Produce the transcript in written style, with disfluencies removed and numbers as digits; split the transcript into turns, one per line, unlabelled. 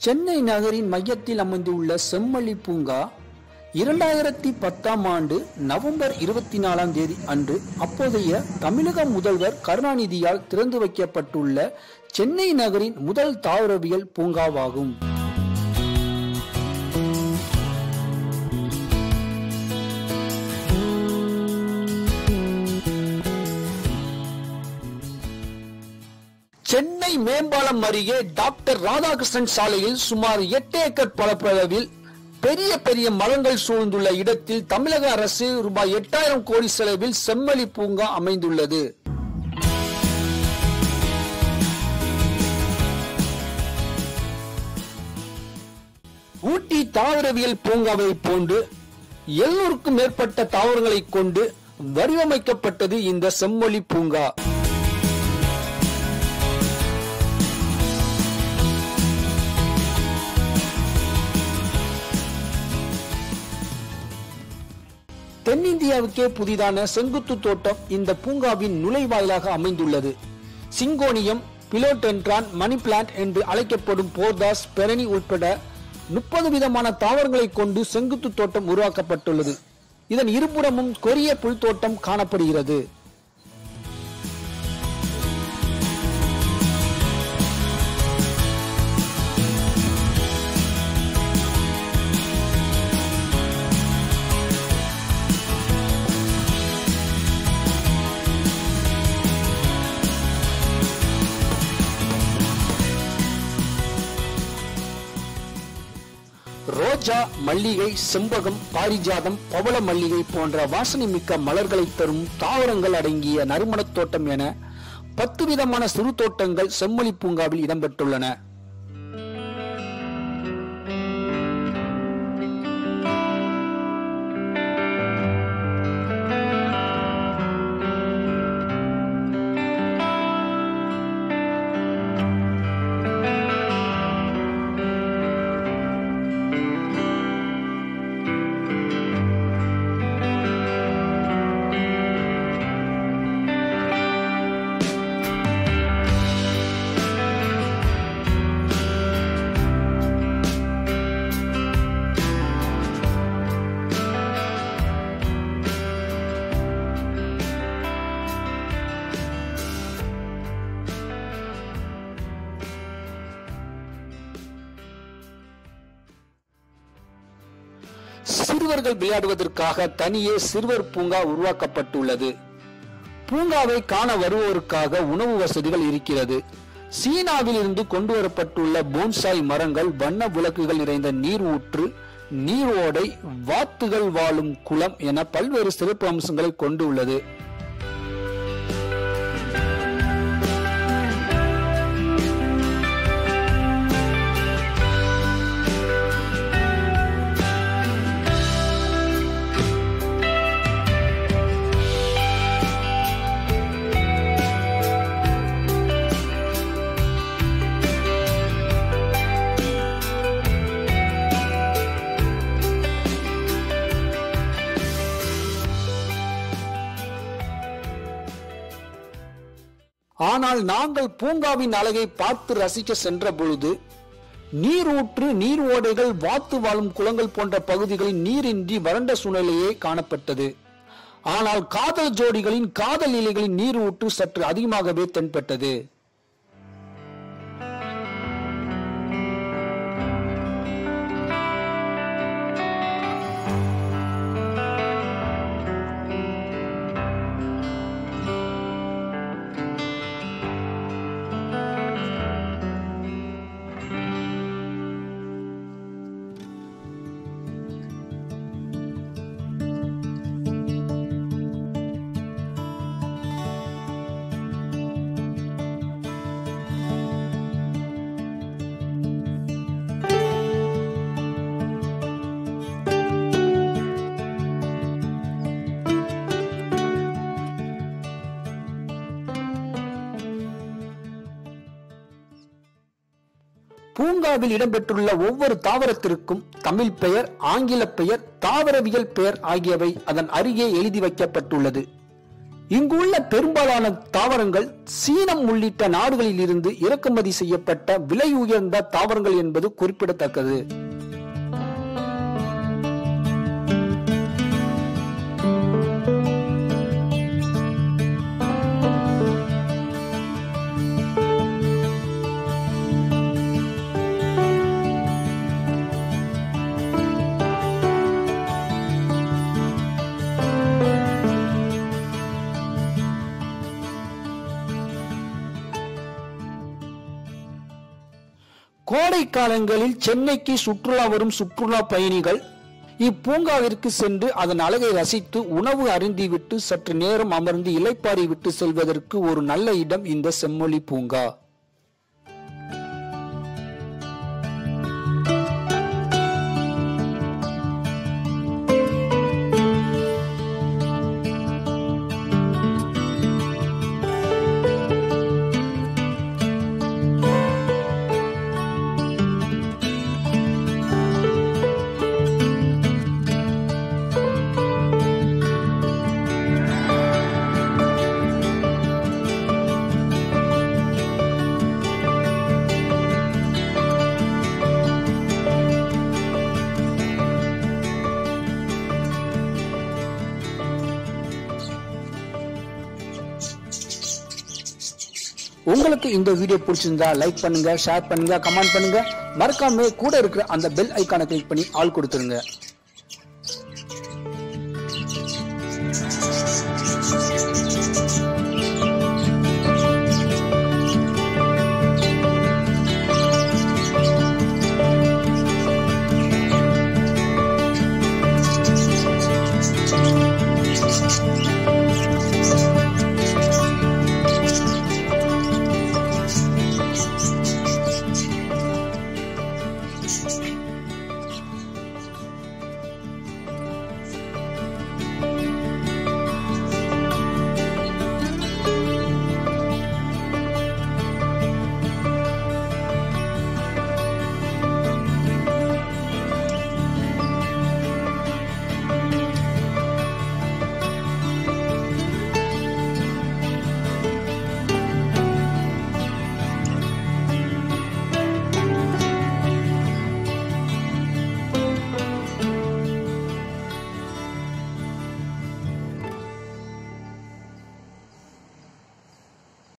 சென்னை நகரின் மையத்தில் அமைந்துள்ள செம்மொழி பூங்கா 2010ஆம் ஆண்டு நவம்பர் 24ஆம் தேதி அன்று அப்போதைய தமிழக முதல்வர் கருணாநிதியால் திறந்து வைக்கப்பட்டுள்ள சென்னை நகரின் முதல் தாவரவியல் பூங்காவாகும். சென்னை மேம்பாலம் அருகே டாக்டர் ராதாகிருஷ்ணன் சாலையில் சுமார் 8 ஏக்கர் பரப்பளவில் பெரிய பெரிய மரங்கள் சூழ்ந்துள்ள இடத்தில் தமிழக அரசு ரூபாய் 8000 கோடி செலவில் செம்மொழி பூங்கா அமைந்துள்ளது. ஊட்டி தாவரவியல் பூங்காவை போன்று 700க்கும் மேற்பட்ட தாவரங்களை கொண்டு வடிவமைக்கப்பட்டது இந்த செம்மொழி பூங்கா. தென்னிந்தியாவுக்கே புதிதான செங்குத்து தோட்டம் இந்த பூங்காவின் நுழைவாயிலாக அமைந்துள்ளது. சிங்கோனியம், பிலோடென்ட்ரான், மணி பிளான்ட் என்று அழைக்கப்படும் போர்தாஸ், பெரணி உட்பட 30 விதமான தாவரங்களை கொண்டு செங்குத்து தோட்டம் உருவாக்கப்பட்டுள்ளது. இதன் இருபுறமும் கொரிய புல் தோட்டம் காணப்படுகிறது. ரோஜா, மல்லிகை, செம்பகம், பாரிஜாதம், பவள மல்லிகை போன்ற வாசனை மிக்க மலர்களை தரும் தாவரங்கள் அடங்கிய நறுமணத் தோட்டம் என 10 விதமான சிறு தோட்டங்கள் செம்மொழி பூங்காவில் இடம்பெற்றுள்ளன. சிறுவர்கள் விளையாடுவதற்காக தனியே சிறுவர் பூங்கா உருவாக்கப்பட்டுள்ளது. பூங்காவை காண வருவோருக்காக உணவு வசதிகள் இருக்கிறது. சீனாவில் இருந்து கொண்டு வரப்பட்டுள்ள போன்சாய் மரங்கள், வண்ண விளக்குகள் நிறைந்த நீர் ஊற்று, நீரோடை, வாத்துகள் வாழும் குளம் என பல்வேறு சிறப்பு அம்சங்களை கொண்டுள்ளது. ஆனால் நாங்கள் பூங்காவின் அழகை பார்த்து ரசிக்க சென்ற பொழுது நீரூற்று, நீர் ஓடைகள், வாத்து வாழும் குளங்கள் போன்ற பகுதிகளில் நீரின்றி வறண்ட சூழ்நிலையே காணப்பட்டது. ஆனால் காதல் ஜோடிகளின் காதல் இலைகளின் நீர் ஊற்று சற்று அதிகமாகவே தென்பட்டது. பூங்காவில் இடம்பெற்றுள்ள ஒவ்வொரு தாவரத்திற்கும் தமிழ் பெயர், ஆங்கில பெயர், தாவரவியல் பெயர் ஆகியவை அதன் அருகே எழுதி வைக்கப்பட்டுள்ளது. இங்குள்ள பெரும்பாலான தாவரங்கள் சீனம் உள்ளிட்ட நாடுகளில் இருந்து இறக்குமதி செய்யப்பட்ட விலை உயர்ந்த தாவரங்கள் என்பது குறிப்பிடத்தக்கது. கோடை காலங்களில் சென்னைக்கு சுற்றுலா வரும் சுற்றுலா பயணிகள் இப்பூங்காவிற்கு சென்று அதன் அழகை ரசித்து உணவு அருந்திவிட்டு சற்று நேரம் அமர்ந்து இளைப்பாறி விட்டு செல்வதற்கு ஒரு நல்ல இடம் இந்த செம்மொழி பூங்கா. உங்களுக்கு இந்த வீடியோ பிடிச்சிருந்தா லைக் பண்ணுங்க, ஷேர் பண்ணுங்க, கமெண்ட் பண்ணுங்க. மறக்காம கூட இருக்கிற அந்த பெல் ஐகானை கிளிக் பண்ணி ஆல் கொடுத்துருங்க.